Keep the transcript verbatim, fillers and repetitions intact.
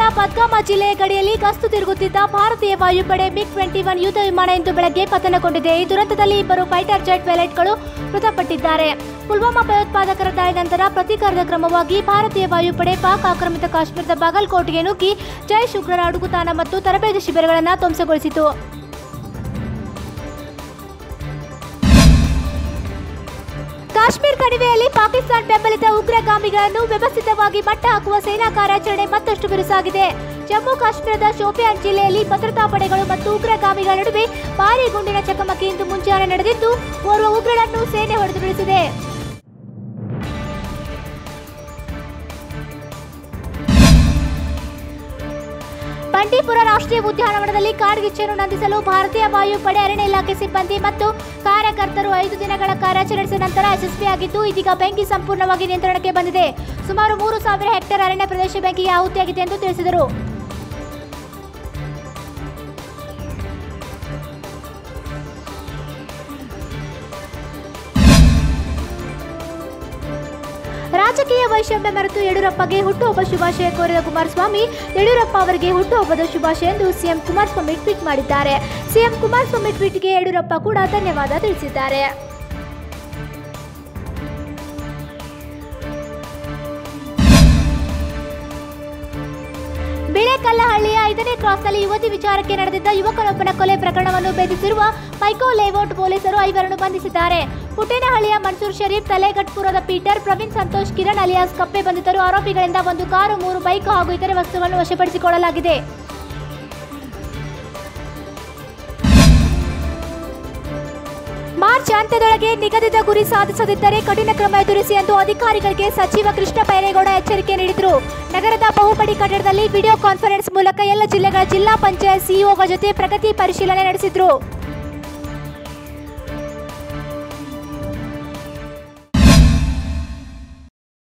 ರಾಜ್ಯದ ಬದ್ಗಾಮ ಜಿಲ್ಲೆಯ ಗಡಿಯಲ್ಲಿ ಗಸ್ತು ತಿರುಗುತ್ತಿದ್ದ ಭಾರತೀಯ ವಾಯುಪಡೆ ಮಿಗ್ ಟ್ವೆಂಟಿ ಒನ್ ಯುದ್ಧ ವಿಮಾನ ಇಂದು ಬೆಳಗ್ಗೆ ಪತನಗೊಂಡಿದೆ. ಈ ದುರಂತದಲ್ಲಿ ಇಬ್ಬರು ಫೈಟರ್ ಜೆಟ್ ಪೈಲಟ್ಗಳು ಮೃತಪಟ್ಟಿದ್ದಾರೆ. ಪುಲ್ವಾಮಾ ಭಯೋತ್ಪಾದಕರ ದಾಳಿ ನಂತರ ಪ್ರತೀಕಾರದ ಕ್ರಮವಾಗಿ ಭಾರತೀಯ ವಾಯುಪಡೆ ಪಾಕ್ ಆಕ್ರಮಿತ ಕಾಶ್ಮೀರದ ಬಾಗಲ್ಕೋಟ್ಗೆ ನುಗ್ಗಿ ಜೈಷ್ ಉಗ್ರರ ಅಡುಗುತಾಣ ಮತ್ತು ತರಬೇತಿ ಶಿಬಿರಗಳನ್ನು ಧ್ವಂಸಗೊಳಿಸಿತು. ಕಾಶ್ಮೀರ ಕಣಿವೆಯಲ್ಲಿ ಪಾಕಿಸ್ತಾನ ಬೆಂಬಲಿತ ಉಗ್ರಗಾಮಿಗಳನ್ನು ವ್ಯವಸ್ಥಿತವಾಗಿ ಮಟ್ಟ ಹಾಕುವ ಸೇನಾ ಕಾರ್ಯಾಚರಣೆ ಮತ್ತಷ್ಟು ಬಿರುಸಾಗಿದೆ. ಜಮ್ಮು ಕಾಶ್ಮೀರದ ಶೋಪಿಯಾನ್ ಜಿಲ್ಲೆಯಲ್ಲಿ ಭದ್ರತಾ ಪಡೆಗಳು ಮತ್ತು ಉಗ್ರಗಾಮಿಗಳ ನಡುವೆ ಭಾರೀ ಗುಂಡಿನ ಚಕಮಕಿ ಇಂದು ಮುಂಜಾನೆ ನಡೆದಿದ್ದು, ಓರ್ವ ಉಗ್ರನನ್ನು ಸೇನೆ ಹೊಡೆದು ಬೀಳಿಸಿದೆ. ಬಂಡೀಪುರ ರಾಷ್ಟ್ರೀಯ ಉದ್ಯಾನವನದಲ್ಲಿ ಕಾಡ್ಗಿಚ್ಚನ್ನು ನಂದಿಸಲು ಭಾರತೀಯ ವಾಯುಪಡೆ, ಅರಣ್ಯ ಇಲಾಖೆ ಸಿಬ್ಬಂದಿ ಮತ್ತು ಕಾರ್ಯಕರ್ತರು ಐದು ದಿನಗಳ ಕಾರ್ಯಾಚರಣೆ ನಡೆಸಿದ ನಂತರ ಯಶಸ್ವಿಯಾಗಿದ್ದು, ಇದೀಗ ಬೆಂಕಿ ಸಂಪೂರ್ಣವಾಗಿ ನಿಯಂತ್ರಣಕ್ಕೆ ಬಂದಿದೆ. ಸುಮಾರು ಮೂರು ಸಾವಿರ ಹೆಕ್ಟೇರ್ ಅರಣ್ಯ ಪ್ರದೇಶ ಬೆಂಕಿಗೆ ಆಹುತಿಯಾಗಿದೆ ಎಂದು ತಿಳಿಸಿದರು. ರಾಜಕೀಯ ವೈಷಮ್ಯ ಮೆರೆತು ಯಡಿಯೂರಪ್ಪಗೆ ಹುಟ್ಟುಹಬ್ಬ ಶುಭಾಶಯ ಕೋರಿದ ಕುಮಾರಸ್ವಾಮಿ, ಯಡಿಯೂರಪ್ಪ ಅವರಿಗೆ ಹುಟ್ಟುಹಬ್ಬದ ಶುಭಾಶಯ ಎಂದು ಸಿಎಂ ಕುಮಾರಸ್ವಾಮಿ ಟ್ವೀಟ್ ಮಾಡಿದ್ದಾರೆ. ಸಿಎಂ ಕುಮಾರಸ್ವಾಮಿ ಟ್ವೀಟ್ಗೆ ಯಡಿಯೂರಪ್ಪ ಕೂಡ ಧನ್ಯವಾದ ತಿಳಿಸಿದ್ದಾರೆ. ಬಿಳೆಕಲ್ಲಹಳ್ಳಿಯ ಐದನೇ ಕ್ರಾಸ್ನಲ್ಲಿ ಯುವತಿ ವಿಚಾರಕ್ಕೆ ನಡೆದಿದ್ದ ಯುವಕನೊಬ್ಬನ ಕೊಲೆ ಪ್ರಕರಣವನ್ನು ಭೇದಿಸಿರುವ ಪೈಕೋ ಲೇಔಟ್ ಪೊಲೀಸರು ಐವರನ್ನು ಬಂಧಿಸಿದ್ದಾರೆ. ಪುಟ್ಟೇನಹಳ್ಳಿಯ ಮನ್ಸೂರ್ ಶರೀಫ್, ತಲೆಗಟ್ಪುರದ ಪೀಟರ್, ಪ್ರವೀಣ್ ಸಂತೋಷ್, ಕಿರಣ್ ಅಲಿಯಾಸ್ ಕಪ್ಪೆ ಬಂಧಿತರು. ಆರೋಪಿಗಳಿಂದ ಒಂದು ಕಾರು, ಮೂರು ಬೈಕ್ ಹಾಗೂ ಇತರೆ ವಸ್ತುಗಳನ್ನು ವಶಪಡಿಸಿಕೊಳ್ಳಲಾಗಿದೆ. ಮಾರ್ಚ್ ಅಂತ್ಯದೊಳಗೆ ನಿಗದಿತ ಗುರಿ ಸಾಧಿಸದಿದ್ದರೆ ಕಠಿಣ ಕ್ರಮ ಎದುರಿಸಿ ಎಂದು ಅಧಿಕಾರಿಗಳಿಗೆ ಸಚಿವ ಕೃಷ್ಣ ಬೈರೇಗೌಡ ಎಚ್ಚರಿಕೆ ನೀಡಿದರು. ನಗರದ ಬಹುಪಡಿ ಕಟ್ಟಡದಲ್ಲಿ ವಿಡಿಯೋ ಕಾನ್ಫರೆನ್ಸ್ ಮೂಲಕ ಎಲ್ಲ ಜಿಲ್ಲೆಗಳ ಜಿಲ್ಲಾ ಪಂಚಾಯತ್ ಸಿಇಒಗಳ ಜೊತೆ ಪ್ರಗತಿ ಪರಿಶೀಲನೆ ನಡೆಸಿದರು.